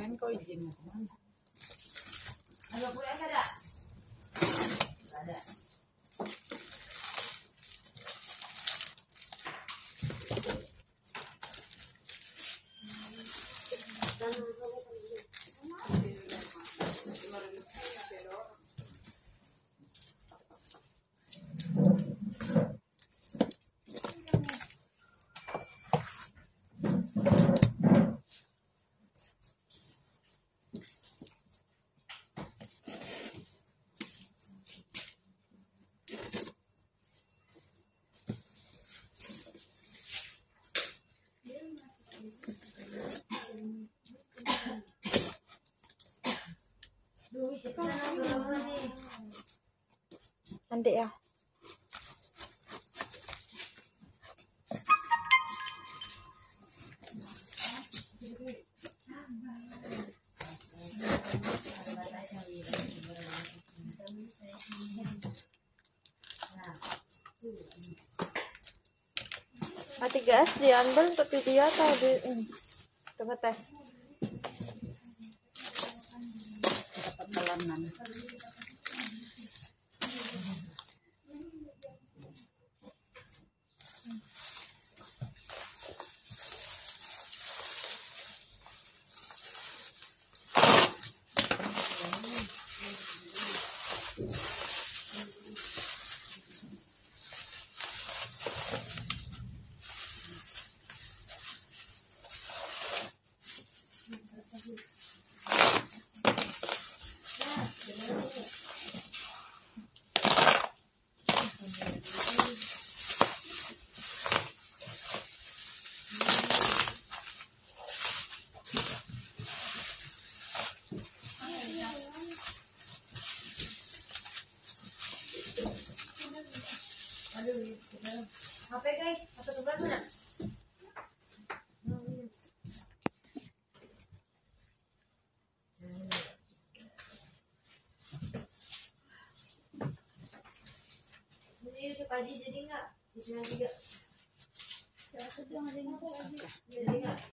Ngapain kau izin mau kemana? Ada boleh ada? Ada. Nanti ya. Mati gas diambil untuk video atau di ini? Tunggu tes. Dapat telanan. Aduh, HP guys, HP sebelah mana? Ini Yusuf Adi jadi nggak? Jadi nggak? Ya, aku tuh nggak jadi nggak? Jadi nggak?